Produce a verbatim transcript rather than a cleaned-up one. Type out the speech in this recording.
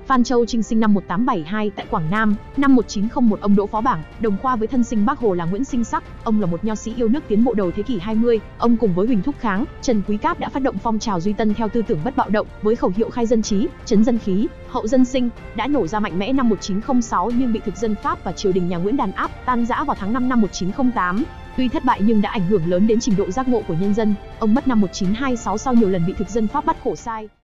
Phan Châu Trinh sinh năm một nghìn tám trăm bảy mươi hai tại Quảng Nam, năm một nghìn chín trăm lẻ một ông đỗ phó bảng, đồng khoa với thân sinh Bác Hồ là Nguyễn Sinh Sắc. Ông là một nho sĩ yêu nước tiến bộ đầu thế kỷ hai mươi. Ông cùng với Huỳnh Thúc Kháng, Trần Quý Cáp đã phát động phong trào duy tân theo tư tưởng bất bạo động, với khẩu hiệu khai dân trí, trấn dân khí, hậu dân sinh, đã nổ ra mạnh mẽ năm một nghìn chín trăm lẻ sáu nhưng bị thực dân Pháp và triều đình nhà Nguyễn đàn áp, tan rã vào tháng năm năm một nghìn chín trăm lẻ tám. Tuy thất bại nhưng đã ảnh hưởng lớn đến trình độ giác ngộ của nhân dân. Ông mất năm một nghìn chín trăm hai mươi sáu sau nhiều lần bị thực dân Pháp bắt khổ sai.